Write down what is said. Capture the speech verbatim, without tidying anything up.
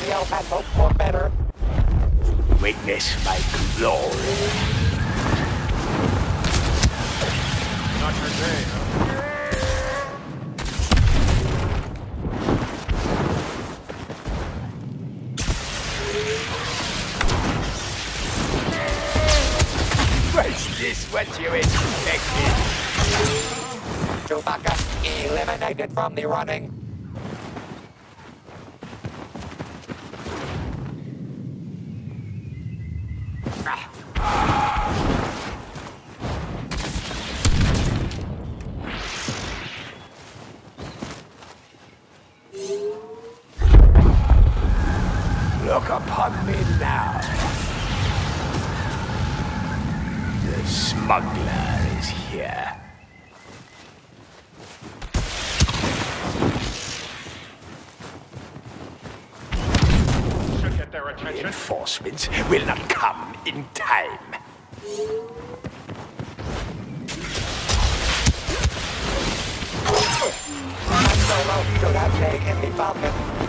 everybody else had hoped for better. Witness my glory. Not your day, huh? Was this what you expected? Chewbacca eliminated from the running. Look upon me now. The smuggler is here. Should get their attention. Reinforcements will not come in time. Han Solo should have taken the Falcon.